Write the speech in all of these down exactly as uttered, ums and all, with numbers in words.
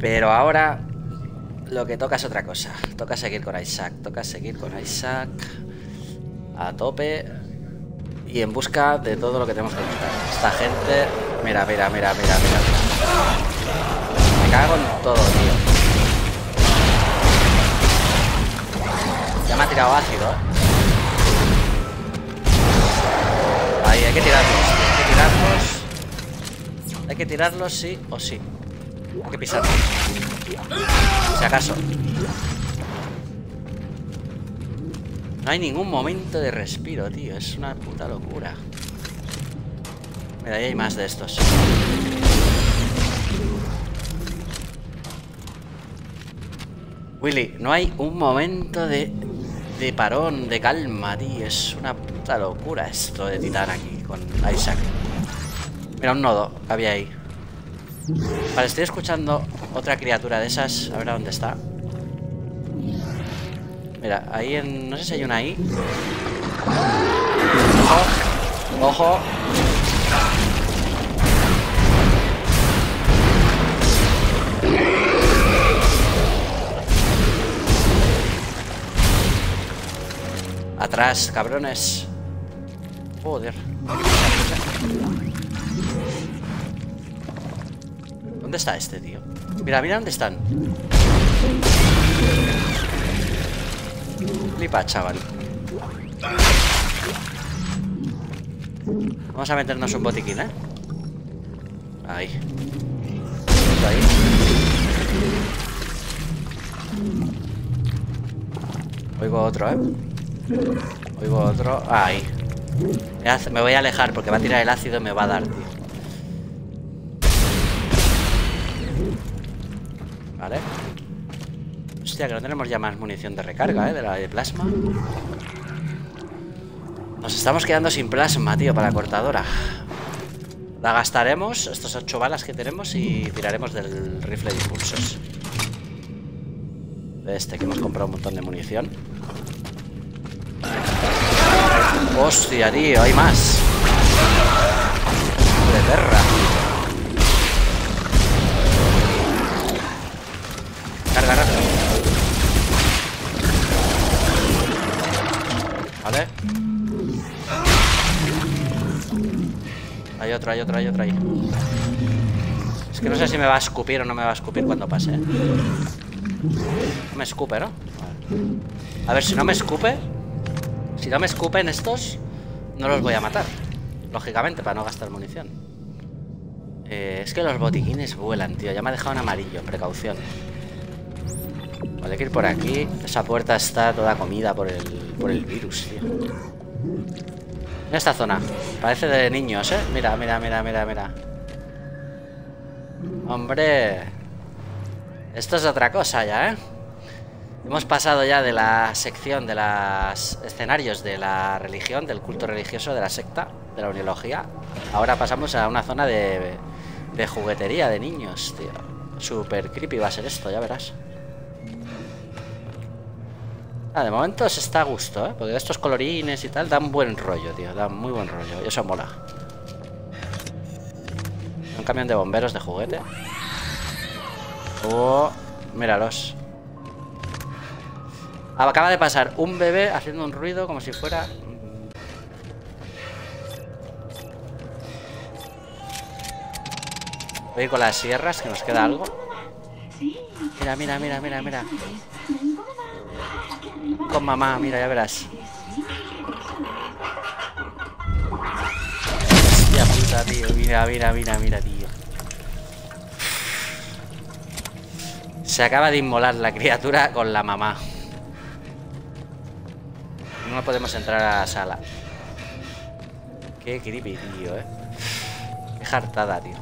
Pero ahora lo que toca es otra cosa. Toca seguir con Isaac. Toca seguir con Isaac a tope y en busca de todo lo que tenemos que buscar. Esta gente... Mira, mira, mira, mira, mira. Me cago en todo, tío. Ya me ha tirado ácido, ¿eh? Ahí, hay que tirarlos. Hay que tirarlos. Hay que tirarlos sí o sí. Hay que pisarlos. Si acaso. No hay ningún momento de respiro, tío. Es una puta locura. Mira, ahí hay más de estos. Willy, no hay un momento de, de parón, de calma, tío. Es una puta locura esto de Titán aquí con Isaac. Mira, un nodo que había ahí. Vale, estoy escuchando otra criatura de esas. A ver a dónde está. Mira, ahí en... No sé si hay una ahí. Ojo. Ojo. Atrás, cabrones. Joder. ¿Dónde está este, tío? Mira, mira dónde están. Flipa, chaval. Vamos a meternos un botiquín, ¿eh? Ahí. Ahí. Oigo otro, ¿eh? Oigo otro. Ahí. Me voy a alejar porque va a tirar el ácido y me va a dar, tío. Vale. Hostia, que no tenemos ya más munición de recarga, ¿eh? De la de plasma. Nos estamos quedando sin plasma, tío, para la cortadora. La gastaremos, estos ocho balas que tenemos, y tiraremos del rifle de impulsos. De este, que hemos comprado un montón de munición. Hostia, tío, hay más. De perra. Carga rápido. Vale. Hay otro, hay otro, hay otro ahí. Es que no sé si me va a escupir o no me va a escupir cuando pase. No me escupe, ¿no? A ver, si no me escupe. Si no me escupen estos, no los voy a matar. Lógicamente, para no gastar munición. eh, Es que los botiquines vuelan, tío. Ya me ha dejado en amarillo, precaución. Vale, hay que ir por aquí. Esa puerta está toda comida por el, por el virus, tío. En esta zona. Parece de niños, ¿eh? Mira, mira, mira, mira, mira. Hombre. Esto es otra cosa ya, ¿eh? Hemos pasado ya de la sección de los escenarios de la religión, del culto religioso, de la secta, de la uniología. Ahora pasamos a una zona de, de juguetería de niños, tío. Super creepy va a ser esto, ya verás. Ah, de momento se está a gusto, ¿eh? Porque estos colorines y tal dan buen rollo, tío. Dan muy buen rollo. Y eso mola. Un camión de bomberos de juguete. Oh, míralos. Acaba de pasar un bebé haciendo un ruido como si fuera... Voy a ir con las sierras, que nos queda algo. Mira, mira, mira, mira, mira. Con mamá, mira, ya verás. Hostia puta, tío. Mira, mira, mira, mira, tío. Se acaba de inmolar la criatura con la mamá. No podemos entrar a la sala. Qué creepy, tío, eh. Qué jartada, tío.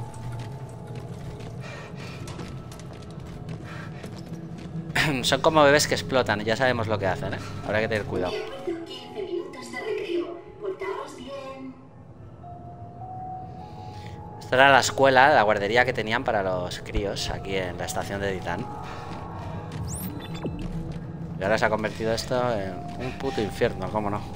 Son como bebés que explotan. Ya sabemos lo que hacen, eh. Habrá que tener cuidado. Esta era la escuela, la guardería que tenían para los críos aquí en la estación de Titán. Y ahora se ha convertido esto en un puto infierno, ¿cómo no?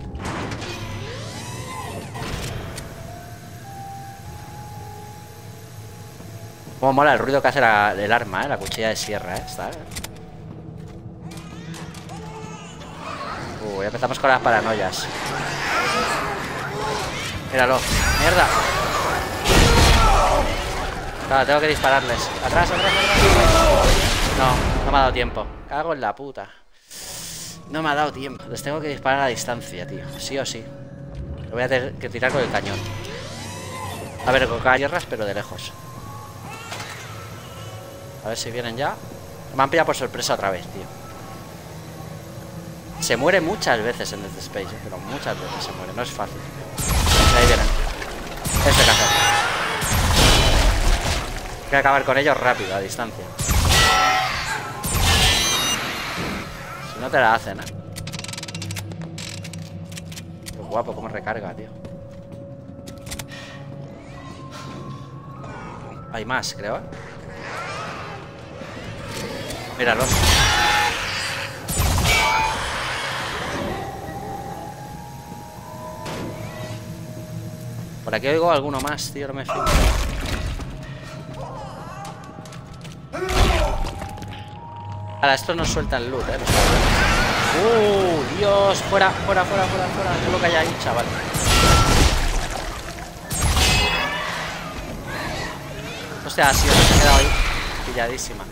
Cómo mola el ruido que hace la, el arma, ¿eh? La cuchilla de sierra, ¿eh? Está, ¿eh? Uh, ya empezamos con las paranoias. Míralo. ¡Mierda! Claro, tengo que dispararles. ¡Atrás, atrás, atrás! No, no me ha dado tiempo. Cago en la puta. No me ha dado tiempo. Les tengo que disparar a distancia, tío. Sí o sí. Lo voy a tener que tirar con el cañón. A ver, con sierras, pero de lejos. A ver si vienen ya. Me han pillado por sorpresa otra vez, tío. Se muere muchas veces en Dead Space, ¿eh? Pero muchas veces se muere. No es fácil. Ahí vienen. Este que hacer. Hay que acabar con ellos rápido, a distancia. Si no te la hacen, ¿eh? Qué guapo, cómo recarga, tío. Hay más, creo, ¿eh? Míralos. Por aquí oigo alguno más, tío, no me fío. Ahora, estos nos sueltan loot, eh. ¡Uh! ¡Dios! Fuera, fuera, fuera, fuera, fuera. ¿Qué es lo que hay ahí, chaval? Hostia, sí, se ha quedado ahí pilladísima.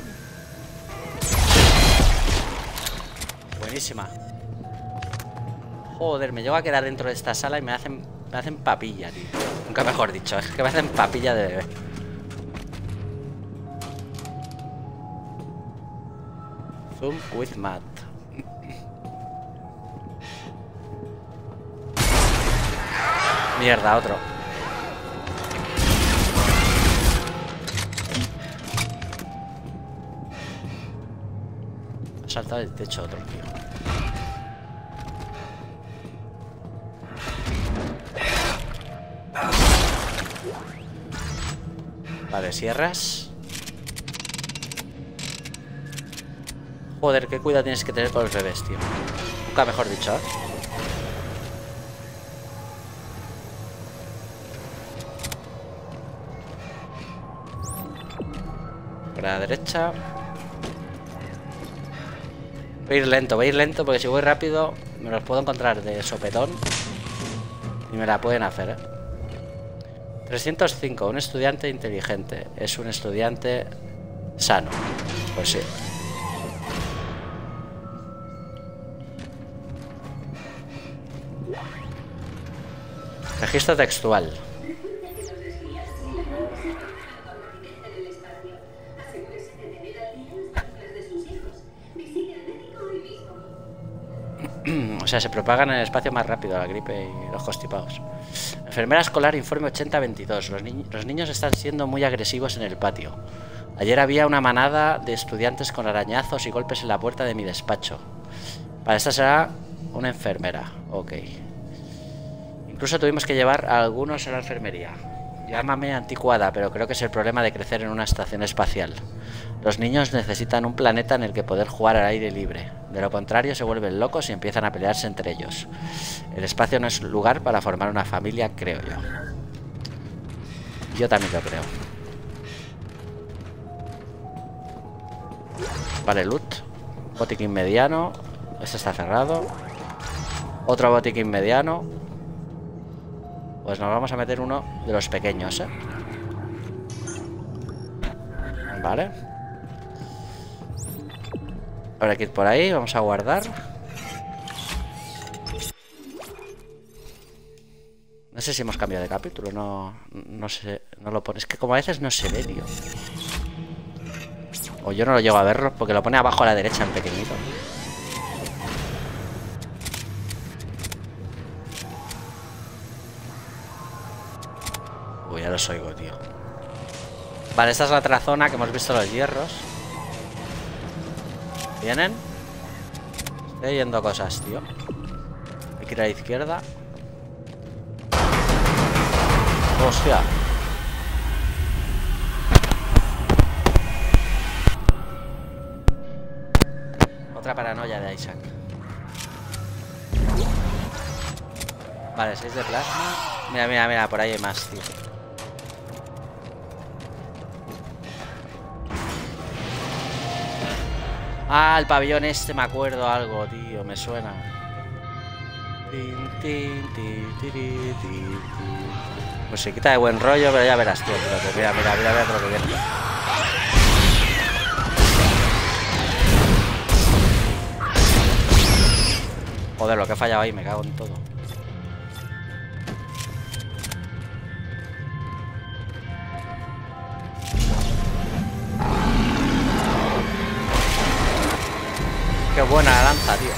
Buenísima. Joder, me llevo a quedar dentro de esta sala y me hacen, me hacen papilla, tío. Nunca mejor dicho, es que me hacen papilla de bebé. Zoom with Matt. Mierda, otro. Ha saltado el techo otro, tío. Vale, sierras. Joder, qué cuidado tienes que tener con los bebés, tío. Nunca mejor dicho, ¿eh? Por la derecha. Voy a ir lento, voy a ir lento porque si voy rápido me los puedo encontrar de sopetón y me la pueden hacer, ¿eh? trescientos cinco, un estudiante inteligente. Es un estudiante sano. Pues sí. Registro textual. O sea, se propagan en el espacio más rápido la gripe y los constipados. Enfermera escolar, informe ochenta veintidós. Los, ni los niños están siendo muy agresivos en el patio. Ayer había una manada de estudiantes con arañazos y golpes en la puerta de mi despacho. Para esta será una enfermera. Ok. Incluso tuvimos que llevar a algunos a la enfermería. Llámame anticuada, pero creo que es el problema de crecer en una estación espacial. Los niños necesitan un planeta en el que poder jugar al aire libre. De lo contrario, se vuelven locos y empiezan a pelearse entre ellos. El espacio no es lugar para formar una familia, creo yo. Yo también lo creo. Vale, loot. Botiquín mediano. Este está cerrado. Otro botiquín mediano. Pues nos vamos a meter uno de los pequeños, ¿eh? Vale. Habrá que ir por ahí, vamos a guardar. No sé si hemos cambiado de capítulo, no, no sé, no lo pone. Es que como a veces no se ve, tío. O yo no lo llego a verlo porque lo pone abajo a la derecha en pequeñito. Uy, ya los oigo, tío. Vale, esta es la otra zona que hemos visto los hierros. ¿Vienen? Estoy yendo cosas, tío. Hay que ir a la izquierda. Hostia. Otra paranoia de Isaac. Vale, seis de plasma. Mira, mira, mira, por ahí hay más, tío. Ah, el pabellón este, me acuerdo algo, tío, me suena. Tin, tin, tin, tin, tin, tin. Musiquita de buen rollo, pero ya verás, tío. Mira, mira, mira, mira todo lo que viene. Joder, lo que he fallado ahí, me cago en todo. Qué buena la lanza, tío.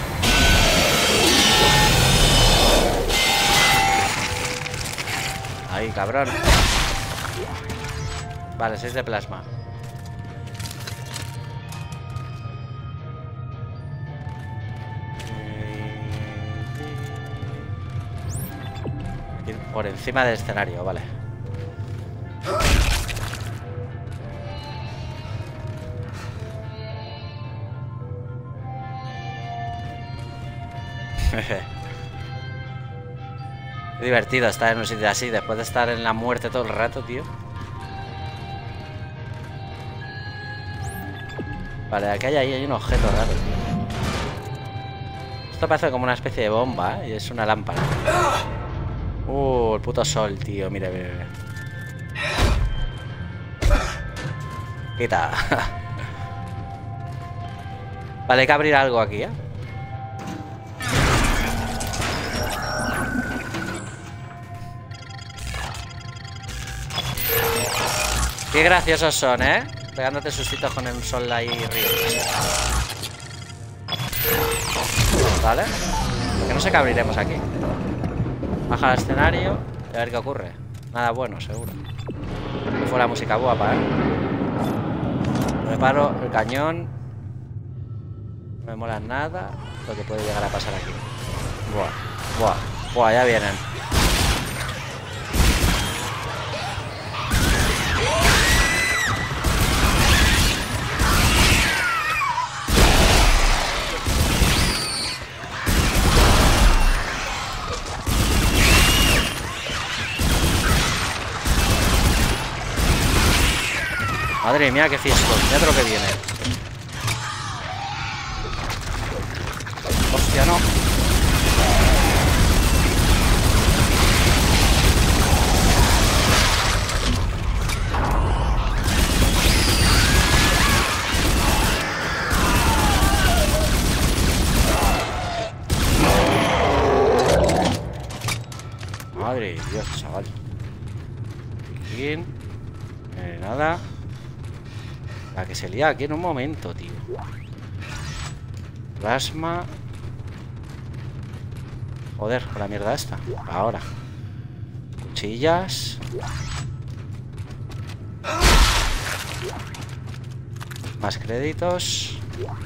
Ahí, cabrón. Vale, seis de plasma. Aquí, por encima del escenario, vale. Es divertido estar en un sitio así después de estar en la muerte todo el rato, tío. Vale, aquí hay, ahí hay un objeto raro, tío. Esto parece como una especie de bomba, ¿eh? Y es una lámpara. Uh, el puto sol, tío. Mira, mira, mira. Quita. Vale, hay que abrir algo aquí, ¿eh? Qué graciosos son, ¿eh? Pegándote sustitos con el sol ahí riendo. Vale. Que no sé qué abriremos aquí. Baja al escenario y a ver qué ocurre. Nada bueno, seguro. Que fuera música guapa, ¿eh? Preparo el cañón. No me mola nada lo que puede llegar a pasar aquí. Buah, buah, buah, ya vienen. Madre mía, qué fiestón. Mira lo que viene. Hostia, no. Madre de Dios, chaval. Bien. Eh, nada. La que se lía aquí en un momento, tío. Plasma. Joder, con la mierda esta. Ahora. Cuchillas. Más créditos.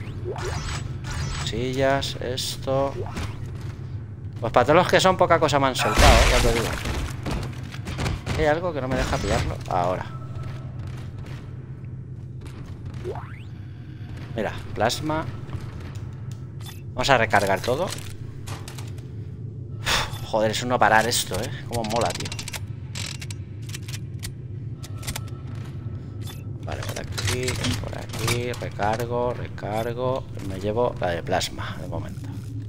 Cuchillas. Esto. Pues para todos los que son, poca cosa me han soltado, ¿eh? Ya te digo. Hay algo que no me deja pillarlo. Ahora. Mira, plasma. Vamos a recargar todo. Uf, joder, es un no parar esto, ¿eh? Cómo mola, tío. Vale, por aquí, por aquí. Recargo, recargo. Me llevo la de plasma, de momento.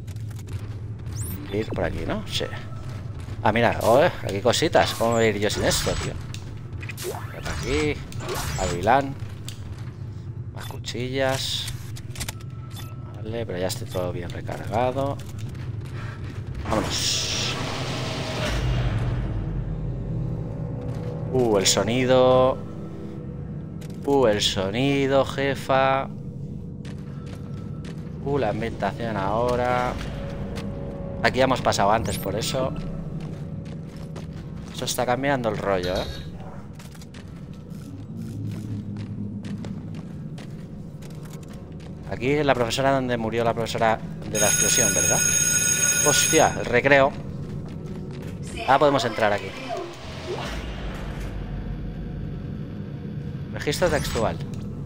Ir por aquí, ¿no? Sí. Ah, mira, oh, aquí cositas. ¿Cómo voy a ir yo sin esto, tío? Por aquí. Avilán. Más cuchillas. Vale, pero ya esté todo bien recargado. Vámonos. Uh, el sonido. Uh, el sonido, jefa. Uh, la ambientación ahora. Aquí ya hemos pasado antes, por eso. Eso está cambiando el rollo, ¿eh? Aquí es la profesora donde murió la profesora de la explosión, ¿verdad? Hostia, el recreo. Ahora podemos entrar aquí. Registro textual.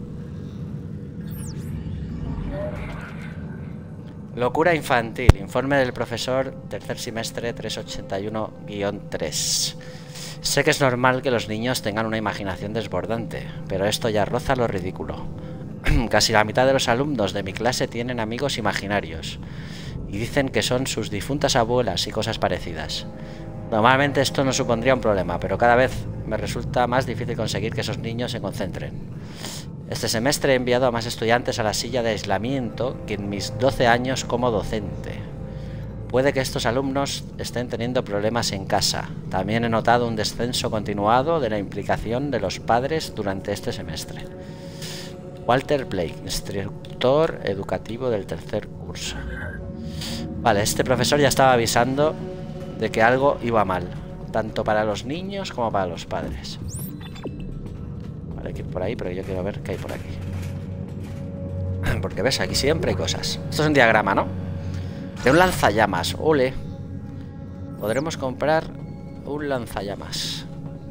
Locura infantil. Informe del profesor, tercer semestre trescientos ochenta y uno guión tres. Sé que es normal que los niños tengan una imaginación desbordante, pero esto ya roza lo ridículo. Casi la mitad de los alumnos de mi clase tienen amigos imaginarios y dicen que son sus difuntas abuelas y cosas parecidas. Normalmente esto no supondría un problema, pero cada vez me resulta más difícil conseguir que esos niños se concentren. Este semestre he enviado a más estudiantes a la silla de aislamiento que en mis doce años como docente. Puede que estos alumnos estén teniendo problemas en casa. También he notado un descenso continuado de la implicación de los padres durante este semestre. Walter Blake, instructor educativo del tercer curso. Vale, este profesor ya estaba avisando de que algo iba mal, tanto para los niños como para los padres. Vale, hay que ir por ahí, pero yo quiero ver qué hay por aquí. Porque ves, aquí siempre hay cosas. Esto es un diagrama, ¿no? De un lanzallamas. Ole. Podremos comprar un lanzallamas.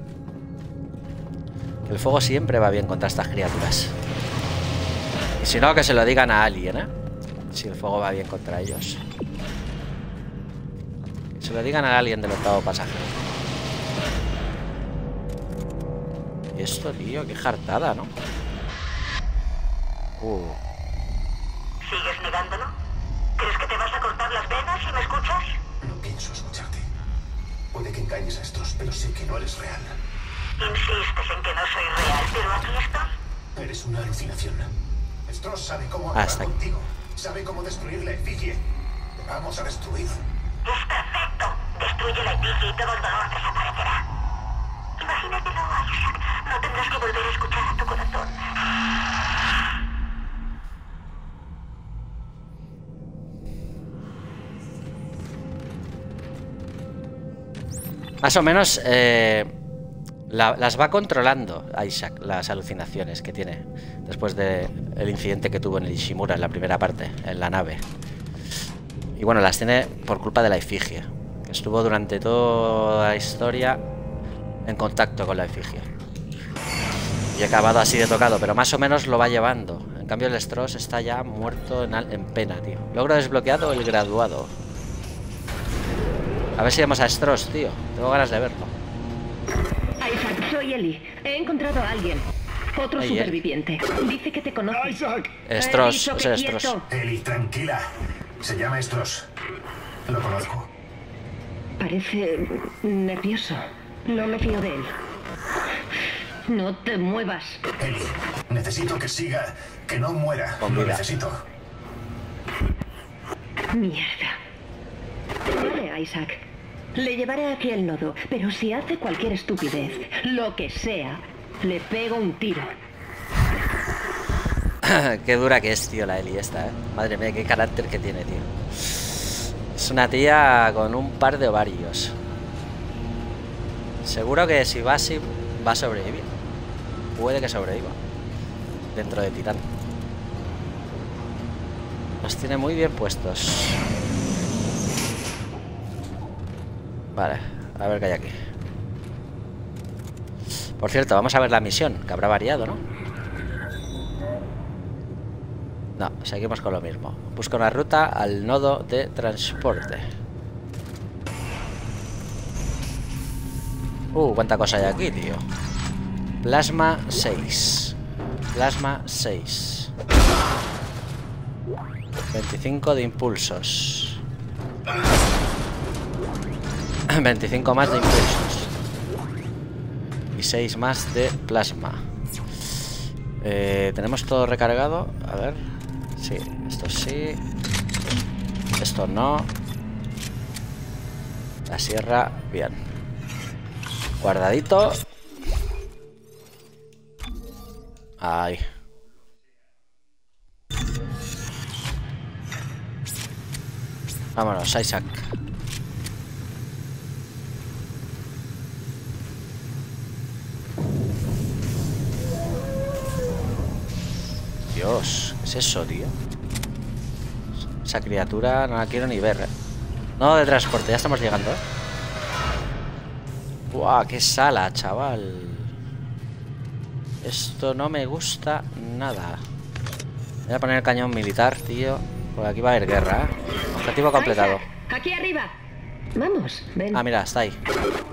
El fuego siempre va bien contra estas criaturas. Y si no, que se lo digan a alguien, ¿eh? Si el fuego va bien contra ellos. Que se lo digan a alguien del octavo pasaje. Y esto, tío, qué jartada, ¿no? Uh. ¿Sigues negándolo? ¿Crees que te vas a cortar las venas si me escuchas? No pienso escucharte. Puede que engañes a estos, pero sé que no eres real. Insistes en que no soy real, pero aquí estoy. Eres una alucinación. Stross sabe cómo acabar Hasta contigo. Sabe cómo destruir la efigie. Te vamos a destruir. Es perfecto. Destruye la efigie y todo el dolor desaparecerá. Imagínatelo, Isaac. No tendrás que volver a escuchar a tu corazón. Más o menos eh, la, las va controlando Isaac, las alucinaciones que tiene después del incidente que tuvo en el Ishimura en la primera parte, en la nave. Y bueno, las tiene por culpa de la efigie, que estuvo durante toda la historia en contacto con la efigie. Y ha acabado así de tocado, pero más o menos lo va llevando. En cambio el Stross está ya muerto en, en pena, tío. Logro desbloqueado el graduado. A ver si vemos a Stross, tío. Tengo ganas de verlo. Isaac, soy Ellie. He encontrado a alguien. Otro Hey, superviviente. Dice que te conoce. ¡Isaac! Stross, ese es Stross. Ellie, tranquila. Se llama Stross. Lo conozco. Parece nervioso. No me fío de él. No te muevas. Ellie, necesito que siga, que no muera. Con Lo vida. necesito. Mierda. Vale, Isaac. Le llevaré aquí el nodo, pero si hace cualquier estupidez, lo que sea, le pego un tiro. Qué dura que es, tío, la Ellie esta, eh. Madre mía, qué carácter que tiene, tío. Es una tía con un par de ovarios. Seguro que si va así, va a sobrevivir. Puede que sobreviva. Dentro de Titán. Los tiene muy bien puestos. Vale, a ver qué hay aquí. Por cierto, vamos a ver la misión, que habrá variado, ¿no? No, seguimos con lo mismo. Busca una ruta al nodo de transporte. Uh, cuánta cosa hay aquí, tío. Plasma seis. Plasma seis. veinticinco de impulsos. veinticinco más de impulsos. Y seis más de plasma. Eh, ¿Tenemos todo recargado? A ver. Sí, esto sí. Esto no. La sierra, bien. Guardadito. Ahí. Vámonos, Isaac. Dios, ¿qué es eso, tío? Esa criatura no la quiero ni ver, ¿eh? No de transporte, ya estamos llegando, ¿eh? ¡Buah, qué sala, chaval! Esto no me gusta nada. Voy a poner el cañón militar, tío. Por aquí va a haber guerra, ¿eh? Objetivo completado. Isaac, aquí arriba. Vamos, ven. Ah, mira, está ahí.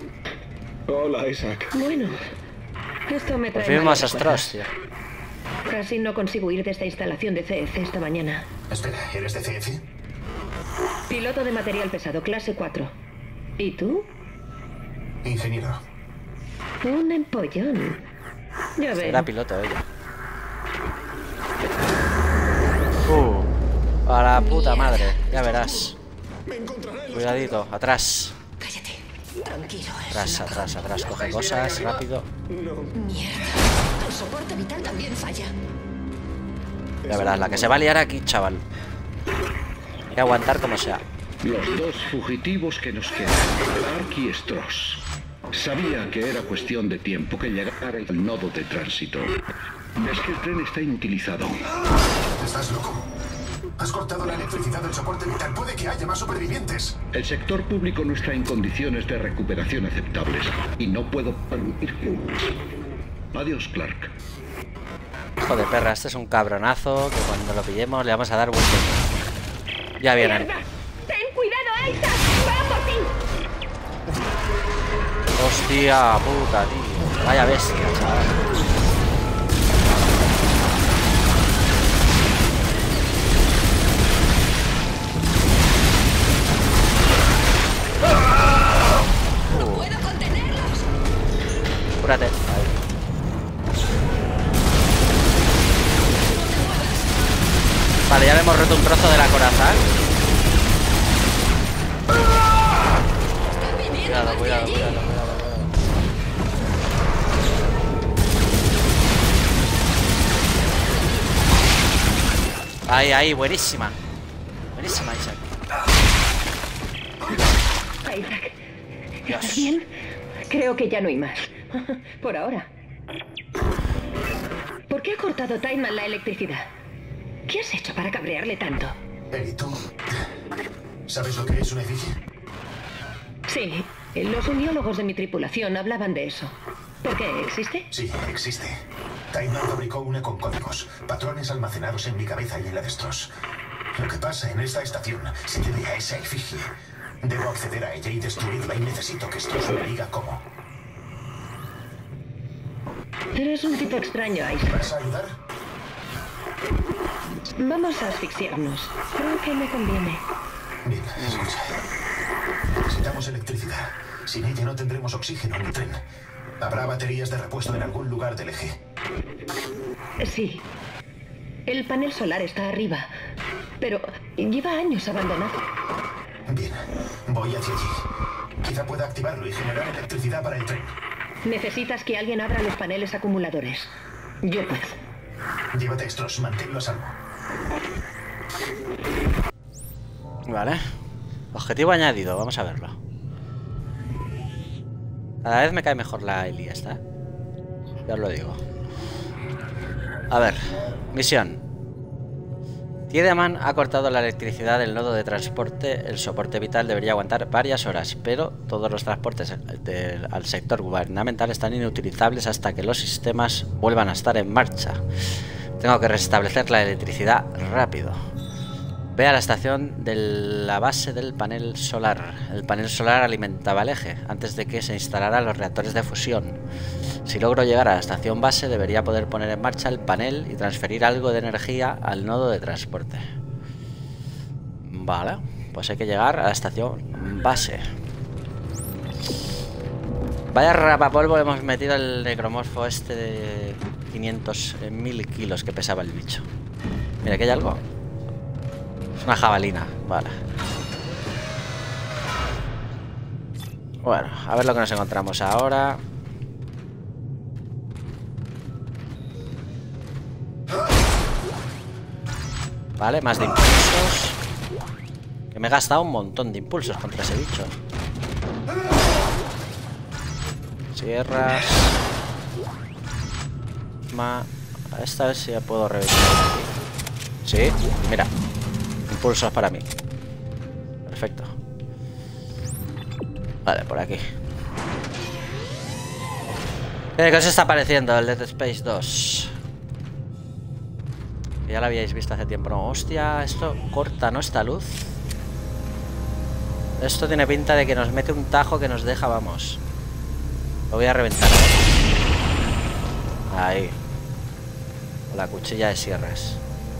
Hola, Isaac. Bueno, esto me Por trae fin malos más Stross, tío. Casi no consigo ir de esta instalación de C F esta mañana. Espera, ¿eres de C F? Piloto de material pesado, clase cuatro. ¿Y tú? Ingeniero. Un empollón. Ya veo. Era piloto ella. Uh, a la puta madre, ya verás. Cuidadito, atrás. Cállate. Tranquilo. Atrás, atrás, atrás. Coge cosas, rápido. Mierda. El soporte vital también falla. Ya verás, la que se va a liar aquí, chaval. Hay que aguantar como sea. Los dos fugitivos que nos quedan, Clark y Stross. Sabía que era cuestión de tiempo que llegara el nodo de tránsito. Es que el tren está inutilizado. ¿Estás loco? Has cortado la electricidad del soporte vital. Puede que haya más supervivientes. El sector público no está en condiciones de recuperación aceptables y no puedo permitirlo. Adiós, Clark. Hijo de perra, este es un cabronazo que cuando lo pillemos le vamos a dar vuelta. Ya vienen. ¡Mierda! ¡Ten cuidado, Isaac! ¡Va por ti! Hostia puta, tío. Vaya bestia, chaval. ¡No puedo contenerlos! Cúrate. Ahí. Vale, ya le hemos roto un trozo de la coraza. ¡Están viniendo Cuidado, hacia cuidado, allí! cuidado, cuidado. Ahí, ahí, buenísima. Buenísima, Isaac. Isaac, Dios. ¿estás bien? Creo que ya no hay más. Por ahora. ¿Por qué ha cortado Tideman la electricidad? ¿Qué has hecho para cabrearle tanto? Eli, ¿tú sabes lo que es una efigie? Sí, los uniólogos de mi tripulación hablaban de eso. ¿Por qué existe? Sí, existe. Tideman fabricó una con códigos, patrones almacenados en mi cabeza y en la de Stross. Lo que pasa en esta estación se debe a esa efigie. Debo acceder a ella y destruirla y necesito que Stross me diga cómo. Eres un tipo extraño, Isaac. ¿Vas a ayudar? Vamos a asfixiarnos. Creo que me conviene. Bien, escucha. Necesitamos electricidad. Sin ella no tendremos oxígeno en el tren. Habrá baterías de repuesto en algún lugar del eje. Sí. El panel solar está arriba, pero lleva años abandonado. Bien, voy hacia allí. Quizá pueda activarlo y generar electricidad para el tren. Necesitas que alguien abra los paneles acumuladores. Yo puedo. Llévate a Stross, manténlo a salvo. Vale. Objetivo añadido, vamos a verlo. Cada vez me cae mejor la Eli esta. Ya os lo digo. A ver, misión. Tiedemann ha cortado la electricidad del nodo de transporte. El soporte vital debería aguantar varias horas, pero todos los transportes del, al sector gubernamental están inutilizables hasta que los sistemas vuelvan a estar en marcha. Tengo que restablecer la electricidad rápido. Ve a la estación de la base del panel solar. El panel solar alimentaba el eje antes de que se instalaran los reactores de fusión. Si logro llegar a la estación base, debería poder poner en marcha el panel y transferir algo de energía al nodo de transporte. Vale, pues hay que llegar a la estación base. Vaya rapapolvo hemos metido el necromorfo este de quinientos mil kilos que pesaba el bicho. Mira, aquí hay algo. Es una jabalina, vale. Bueno, a ver lo que nos encontramos ahora. Vale, más de impulsos. Que me he gastado un montón de impulsos contra ese bicho. Sierras. Ma... Esta vez sí ya puedo reventar aquí. Sí, mira. Impulsos para mí. Perfecto. Vale, por aquí. ¿Qué os está pareciendo el Dead Space dos? Ya lo habíais visto hace tiempo, ¿no? Hostia, esto corta, ¿no? Esta luz. Esto tiene pinta de que nos mete un tajo que nos deja, vamos. Lo voy a reventar, ¿eh? Ahí. La cuchilla de sierras.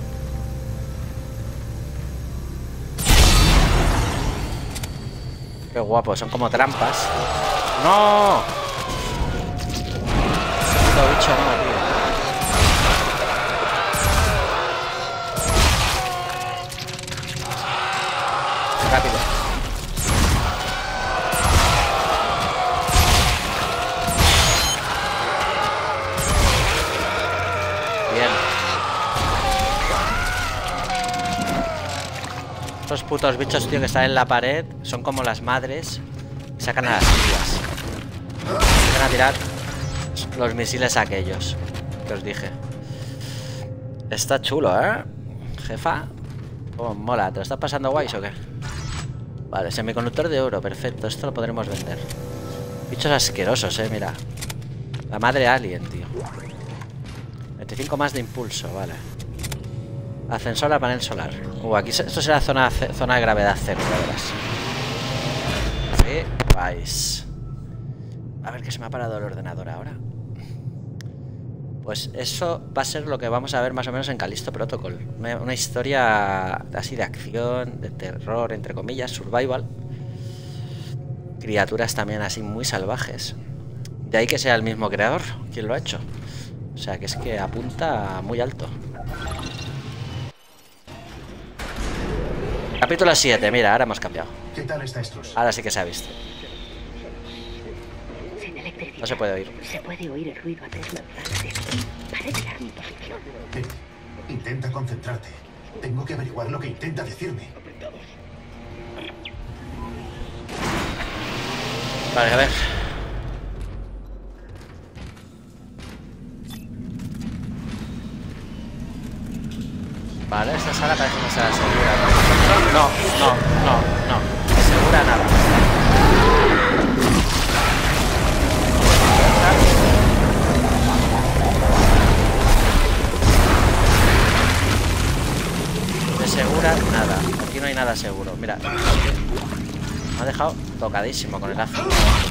Qué guapo, son como trampas. ¡No! Puto bicho no, tío. Rápido. Bien. Estos putos bichos, tío, que están en la pared son como las madres y sacan a las crías. Van a tirar los misiles aquellos que os dije. Está chulo, ¿eh? Jefa. Oh, mola. ¿Te lo estás pasando guays o qué? Vale, semiconductor de oro. Perfecto. Esto lo podremos vender. Bichos asquerosos, eh. Mira. La madre alien, tío. veinticinco más de impulso. Vale. Ascensor a panel solar. Uh, aquí esto será zona, zona de gravedad cero, ya verás. Sí, vais. A ver, que se me ha parado el ordenador ahora. Pues eso va a ser lo que vamos a ver más o menos en Callisto Protocol. Una, una historia así de acción, de terror, entre comillas, survival. Criaturas también así muy salvajes. De ahí que sea el mismo creador quien lo ha hecho. O sea, que es que apunta muy alto. Capítulo siete, mira, ahora hemos cambiado. ¿Qué tal está estos? Ahora sí que se ha visto. Sin electricidad. No se puede oír. Se puede oír el ruido a tres manzanas de esto. Parece dar mi posición. Eh, intenta concentrarte. Tengo que averiguar lo que intenta decirme. Vale, a ver. Vale, esta sala parece que será segura. No, no, no, no. Segura nada. De segura nada. Aquí no hay nada seguro. Mira. Me ha dejado tocadísimo con el ácido.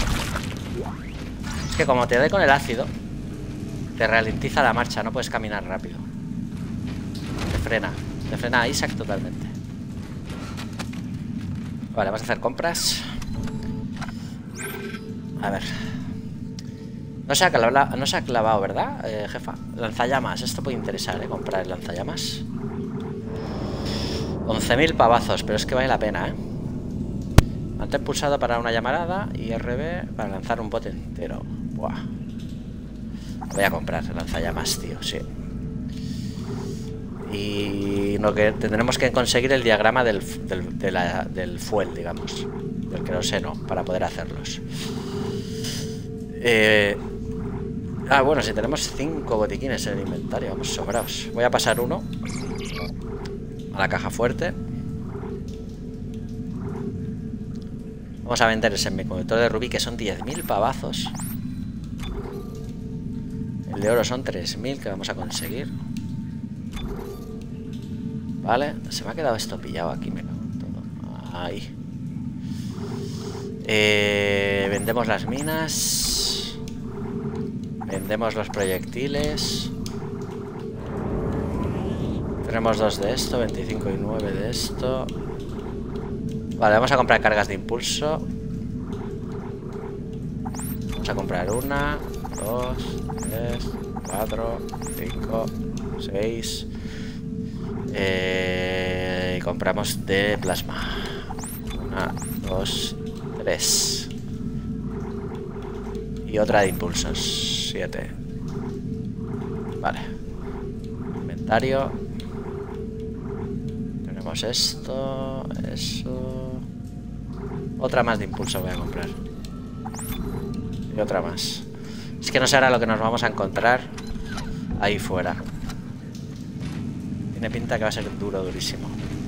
Es que como te dé con el ácido, te ralentiza la marcha. No puedes caminar rápido. Te frena. Te frena a Isaac totalmente. Vale, vamos a hacer compras. A ver. No se ha clavado, no se ha clavado, ¿verdad, eh, jefa? Lanzallamas. Esto puede interesar, ¿eh? Comprar el lanzallamas. once mil pavazos, pero es que vale la pena, ¿eh? Mantén pulsado para una llamarada y R B para lanzar un bote entero. Buah. Voy a comprar el lanzallamas, tío, sí. Y lo que tendremos que conseguir el diagrama del, del, de la, del fuel, digamos, del queroseno, para poder hacerlos. Eh, ah, bueno, si tenemos cinco botiquines en el inventario, vamos sobrados. Voy a pasar uno a la caja fuerte. Vamos a vender el semiconductor de rubí, que son diez mil pavazos. El de oro son tres mil que vamos a conseguir. Vale, se me ha quedado esto pillado aquí, me cago en todo. Ahí. Eh, vendemos las minas. Vendemos los proyectiles. Tenemos dos de esto, veinticinco y nueve de esto. Vale, vamos a comprar cargas de impulso. Vamos a comprar una, dos, tres, cuatro, cinco, seis. Eh, y compramos de plasma. Una, dos, tres. Y otra de impulsos. Siete. Vale. Inventario. Tenemos esto. Eso. Otra más de impulso voy a comprar. Y otra más. Es que no sé ahora lo que nos vamos a encontrar ahí fuera. Tiene pinta que va a ser duro, durísimo.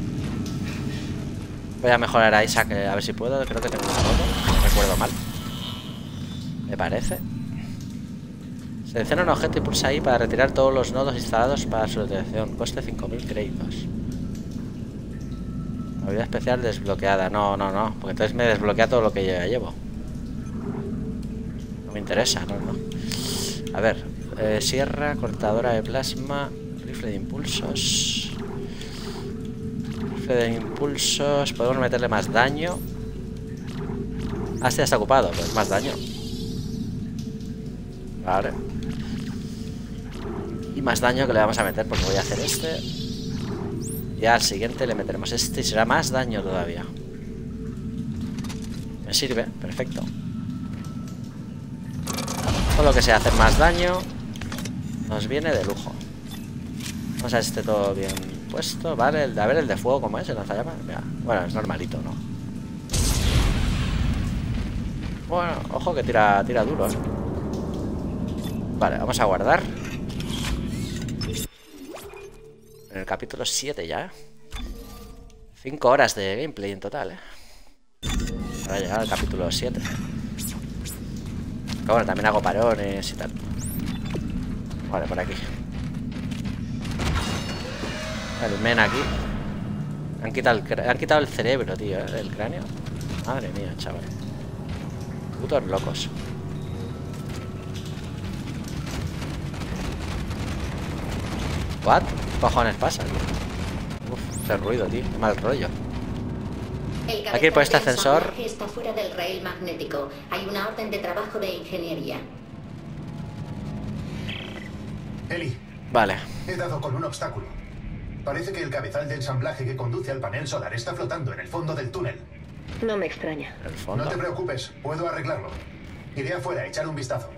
Voy a mejorar a Isaac, a ver si puedo. Creo que tengo un nodo, no recuerdo mal. Me parece. Selecciona un objeto y pulsa ahí para retirar todos los nodos instalados para su detección. Coste cinco mil créditos. Habilidad especial desbloqueada. No, no, no. Porque entonces me desbloquea todo lo que ya llevo. No me interesa, no, no. A ver. Eh, sierra, cortadora de plasma. Rifle de impulsos. Rifle de impulsos. Podemos meterle más daño. Ah, este ya está ocupado, pues más daño. Vale. Y más daño que le vamos a meter, porque voy a hacer este. Y al siguiente le meteremos este y será más daño todavía. Me sirve, perfecto. Todo lo que sea hacer más daño nos viene de lujo. Vamos a este todo bien puesto. Vale, el de, a ver el de fuego cómo es, el lanzallamas. Mira, bueno, es normalito, ¿no? Bueno, ojo que tira, tira duro, ¿eh? Vale, vamos a guardar. En el capítulo siete ya, ¿eh? cinco horas de gameplay en total, ¿eh? Para llegar al capítulo siete. Pero bueno, también hago parones y tal. Vale, por aquí. El men aquí. Han quitado el, han quitado el cerebro, tío, ¿eh? El cráneo. Madre mía, chaval. Putos locos. ¿What? ¿Qué cojones pasa, tío? Uf, ese ruido, tío. Qué mal rollo. Aquí por este ascensor. Está fuera del rail magnético. Hay una orden de trabajo de ingeniería. Eli. Vale. He dado con un obstáculo. Parece que el cabezal de ensamblaje que conduce al panel solar está flotando en el fondo del túnel. No me extraña. El fondo. No te preocupes, puedo arreglarlo. Iré afuera a echar un vistazo.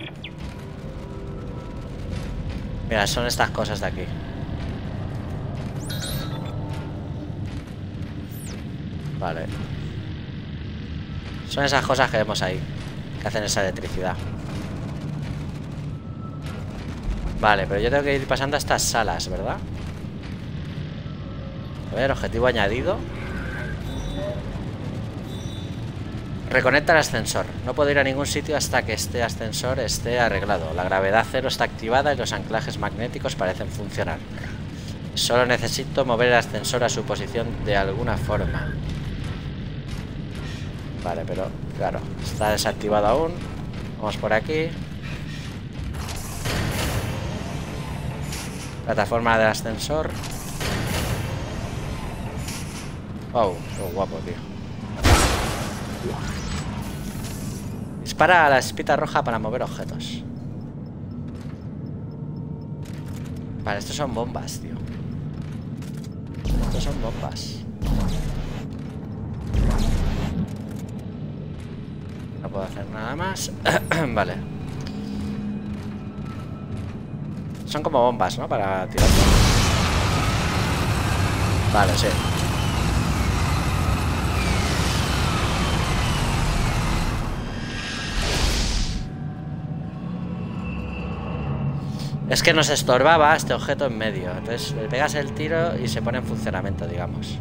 Mira, son estas cosas de aquí. Vale. Son esas cosas que vemos ahí, que hacen esa electricidad. Vale, pero yo tengo que ir pasando a estas salas, ¿verdad? A ver, objetivo añadido. Reconecta el ascensor. No puedo ir a ningún sitio hasta que este ascensor esté arreglado. La gravedad cero está activada y los anclajes magnéticos parecen funcionar. Solo necesito mover el ascensor a su posición de alguna forma. Vale, pero claro, está desactivado aún. Vamos por aquí. Plataforma del ascensor. Oh, qué guapo, tío. Dispara a la espita roja para mover objetos. Vale, estos son bombas, tío. Estos son bombas. No puedo hacer nada más. Vale. Son como bombas, ¿no? Para tirar. Vale, sí. Es que nos estorbaba este objeto en medio. Entonces le pegas el tiro y se pone en funcionamiento, digamos.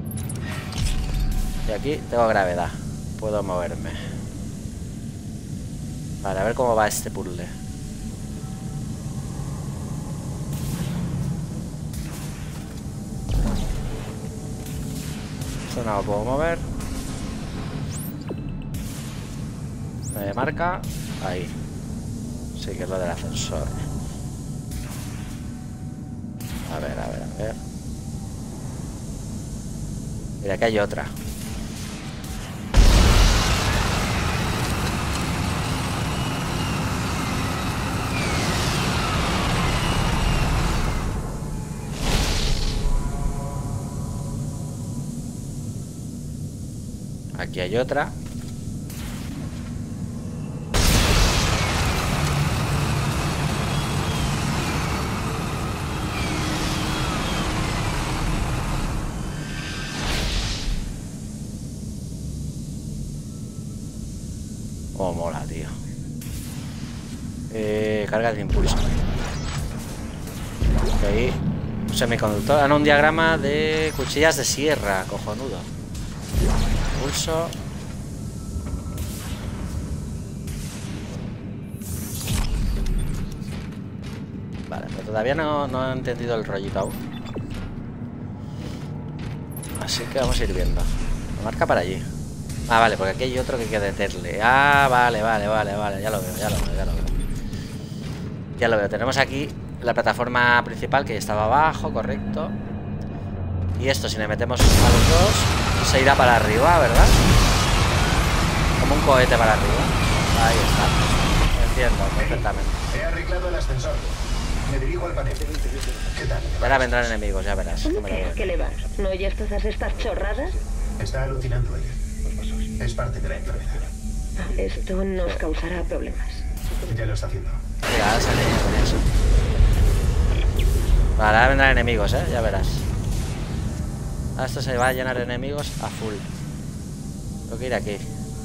Y aquí tengo gravedad. Puedo moverme. Vale, a ver cómo va este puzzle. Esto no lo puedo mover. Me marca. Ahí. Sí, que es lo del ascensor. A ver, a ver, a ver. Mira, aquí hay otra. Aquí hay otra. Oh, mola, tío. Eh, carga de impulso. Ok. Un semiconductor. Ah, no, un diagrama de cuchillas de sierra. Cojonudo. Impulso. Vale, pero todavía no, no he entendido el rollito aún. Así que vamos a ir viendo. Me marca para allí. Ah, vale, porque aquí hay otro que hay que detenerle. Ah, vale, vale, vale, vale. Ya lo veo, ya lo veo, ya lo veo. Ya lo veo. Tenemos aquí la plataforma principal que estaba abajo, correcto. Y esto, si le metemos a los dos, se irá para arriba, ¿verdad? Como un cohete para arriba. Ahí está. Entiendo perfectamente. He arreglado el ascensor. Me dirijo al panel. ¿Qué tal? Y ahora vendrán enemigos, ya verás. ¿Cómo que me lo que? veo. ¿Qué le vas? ¿No oyes todas estas chorradas? Está alucinando ella. Es parte de la enfermedad. Esto nos causará problemas. Ya lo está haciendo. Mira, ahora sale con eso. Vale, ahora vendrán enemigos, ¿eh? Ya verás. Ahora esto se va a llenar de enemigos a full. Tengo que ir aquí.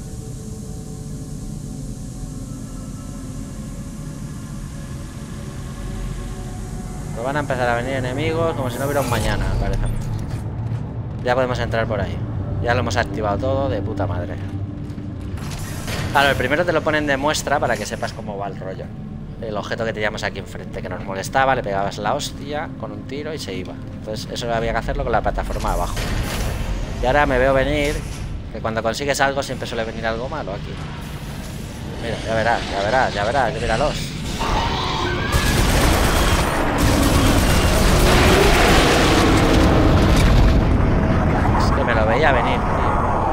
Pues van a empezar a venir enemigos como si no hubiera un mañana, parece. Ya podemos entrar por ahí. Ya lo hemos activado todo de puta madre. Claro, el primero te lo ponen de muestra para que sepas cómo va el rollo. El objeto que teníamos aquí enfrente, que nos molestaba, le pegabas la hostia con un tiro y se iba. Entonces eso había que hacerlo con la plataforma de abajo. Y ahora me veo venir, que cuando consigues algo siempre suele venir algo malo aquí. Mira, ya verás, ya verás, ya verás, que míralos. Es que me lo veía venir, tío.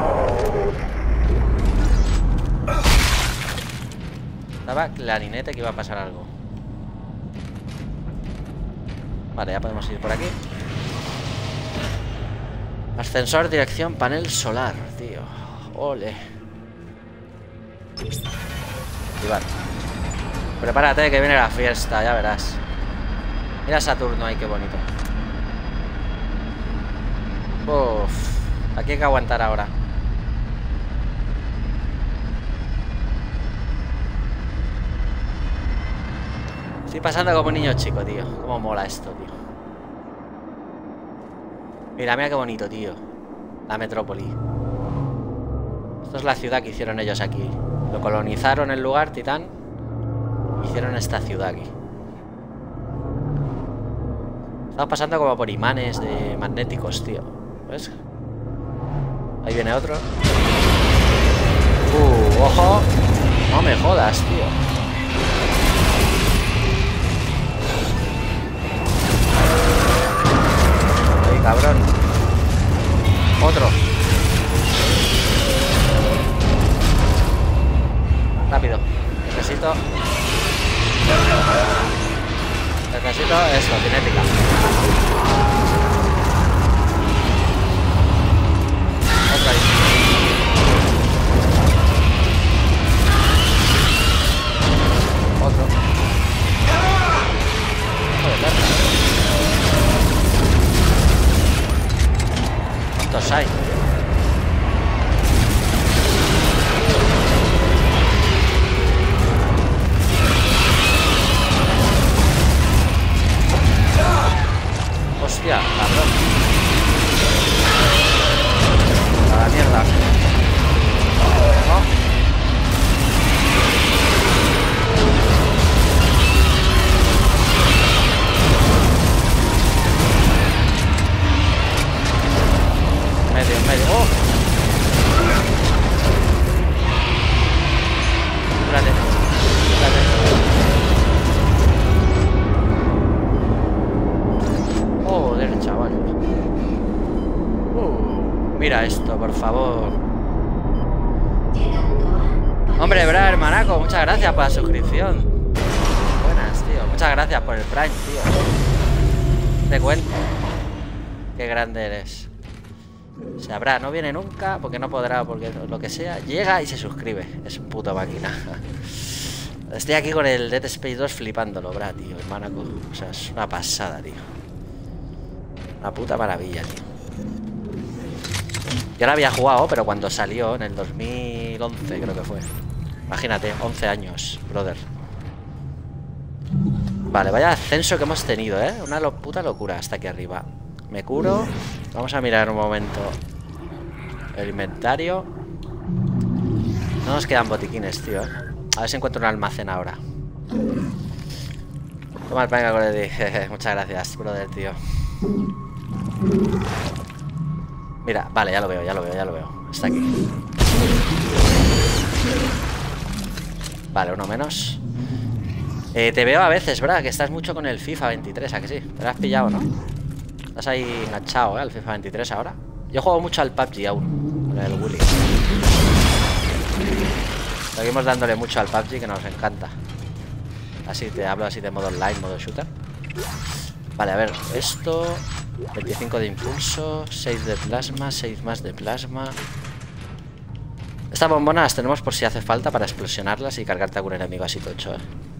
Estaba clarinete que iba a pasar algo. Vale, ya podemos ir por aquí. Ascensor, dirección, panel solar, tío. Ole. Activar. Prepárate que viene la fiesta, ya verás. Mira Saturno ahí, qué bonito. Uf. Aquí hay que aguantar ahora. Estoy pasando como un niño chico, tío. Cómo mola esto, tío. Mira, mira qué bonito, tío. La metrópoli. Esto es la ciudad que hicieron ellos aquí. Lo colonizaron el lugar, Titán. Hicieron esta ciudad aquí. Estamos pasando como por imanes de magnéticos, tío. ¿Ves? Ahí viene otro. Uh, ojo. No me jodas, tío. Cabrón. Otro. Rápido. Necesito. Necesito esto, cinética. Otro ahí. Otro. Joder, ¿cuántos hay? Hostia, cabrón. A la mierda. ¿No? Medio, medio. ¡Oh! Espérate. Espérate. Joder, chaval. Uh, mira esto, por favor. Hombre, bra, hermanaco, muchas gracias por la suscripción. Buenas, tío. Muchas gracias por el Prime, tío. Te cuento. Qué grande eres. Sabrá, no viene nunca porque no podrá, porque lo que sea, llega y se suscribe. Es un puto máquina. Estoy aquí con el Dead Space dos flipándolo, bra, tío, hermanaco. O sea, es una pasada, tío. Una puta maravilla, tío. Yo la había jugado, pero cuando salió, en el dos mil once creo que fue. Imagínate, once años, brother. Vale, vaya ascenso que hemos tenido, ¿eh? Una lo puta locura hasta aquí arriba. Me curo. Vamos a mirar un momento el inventario. No nos quedan botiquines, tío. A ver si encuentro un almacén ahora. Toma el pan con el dije. Muchas gracias, brother, tío. Mira, vale, ya lo veo, ya lo veo, ya lo veo. Está aquí. Vale, uno menos. Eh, te veo a veces, ¿verdad? Que estás mucho con el FIFA veintitrés, ¿a que sí? Te lo has pillado, ¿no? Estás ahí enganchado, ¿eh? Al FIFA veintitrés ahora. Yo juego mucho al P U B G aún, con el Willy. Seguimos dándole mucho al P U B G, que nos encanta. Así te hablo así de modo online, modo shooter. Vale, a ver, esto veinticinco de impulso, seis de plasma, seis más de plasma. Estas bombonas las tenemos por si hace falta para explosionarlas y cargarte a algún enemigo así tocho, ¿eh?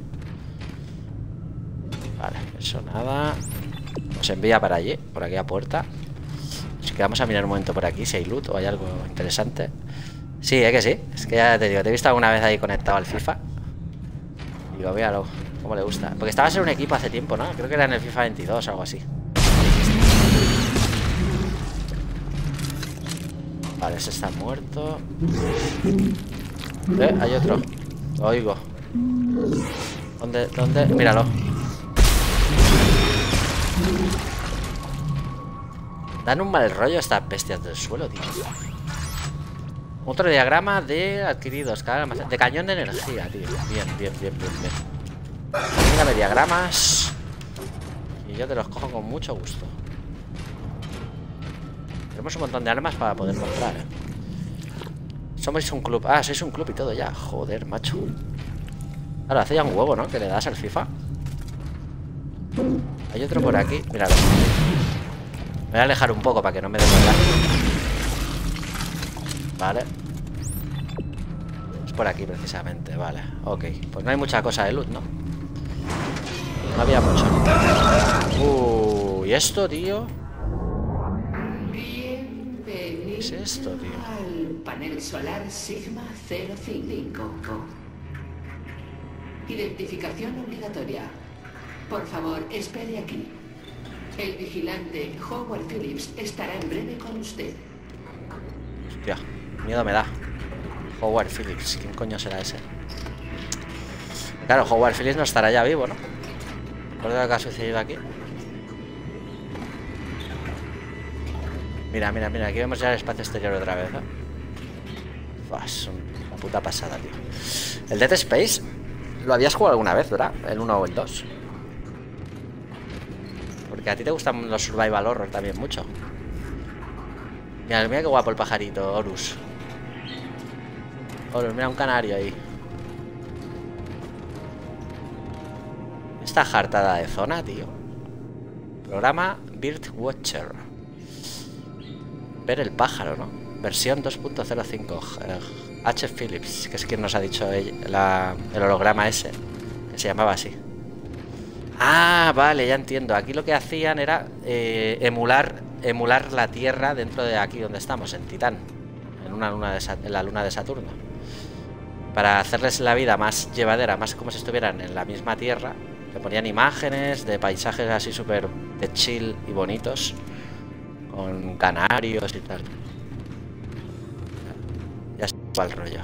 Vale, eso nada. Nos envía para allí, por aquí a puerta. Así que vamos a mirar un momento por aquí si hay loot o hay algo interesante. Sí, es eh, que sí. Es que ya te digo, te he visto alguna vez ahí conectado al FIFA. Y digo, míralo, cómo le gusta. Porque estabas en un equipo hace tiempo, ¿no? Creo que era en el FIFA veintidós o algo así. Vale, ese está muerto. Eh, hay otro. Lo oigo. ¿Dónde? ¿Dónde? Míralo. Dan un mal rollo estas bestias del suelo, tío. Otro diagrama de adquiridos, de cañón de energía, tío. Bien, bien, bien, bien, bien. Mírame diagramas. Y yo te los cojo con mucho gusto. Tenemos un montón de armas para poder comprar, ¿eh? Somos un club. Ah, sois un club y todo ya. Joder, macho. Ahora, hace ya un huevo, ¿no? Que le das al FIFA. Hay otro por aquí. Míralo. Me voy a alejar un poco para que no me dé verdad. Vale. Es por aquí precisamente, vale. Ok, pues no hay mucha cosa de loot, ¿no? No había mucho. Uh, ¿y esto, tío? ¿Qué es esto, tío? Al panel solar Sigma cero cinco. Identificación obligatoria. Por favor, espere aquí. El vigilante Howard Phillips estará en breve con usted. Hostia, miedo me da. Howard Phillips, ¿quién coño será ese? Claro, Howard Phillips no estará ya vivo, ¿no? Por lo que ha sucedido aquí. Mira, mira, mira, aquí vemos ya el espacio exterior otra vez, ¿eh? Uf, es una puta pasada, tío. El Dead Space lo habías jugado alguna vez, ¿verdad? El uno o el dos. Porque a ti te gustan los survival horror también mucho. Mira, mira qué guapo el pajarito, Horus. Horus, mira un canario ahí. Esta jartada de zona, tío. Programa Birdwatcher. Ver el pájaro, ¿no? Versión dos punto cero cinco. H. Phillips, que es quien nos ha dicho ella, la, el holograma ese, que se llamaba así. Ah, vale, ya entiendo. Aquí lo que hacían era eh, emular emular la Tierra dentro de aquí donde estamos, en Titán, en una luna de en la luna de Saturno, para hacerles la vida más llevadera, más como si estuvieran en la misma Tierra. Le ponían imágenes de paisajes así súper de chill y bonitos, con canarios y tal. Ya se va el rollo.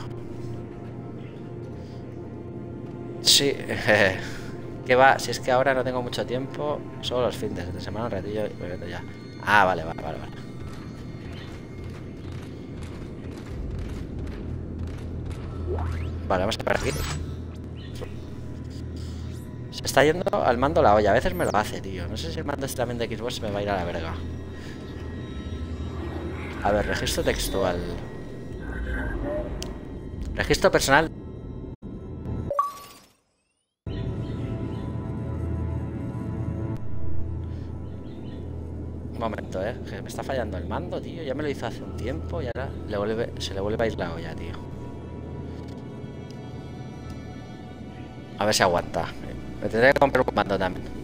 Sí, eh, ¿qué va? Si es que ahora no tengo mucho tiempo, solo los fines de semana, un ratillo y me meto ya. Ah, vale, vale, vale, vale. Vale, vamos a ver aquí. Se está yendo al mando la olla. A veces me lo hace, tío. No sé si el mando este también de Xbox me va a ir a la verga. A ver, registro textual. Registro personal. Un momento, eh. Que me está fallando el mando, tío. Ya me lo hizo hace un tiempo y ahora le vuelve, se le vuelve a ir la olla, tío. A ver si aguanta. Me tendré que comprar un mando también.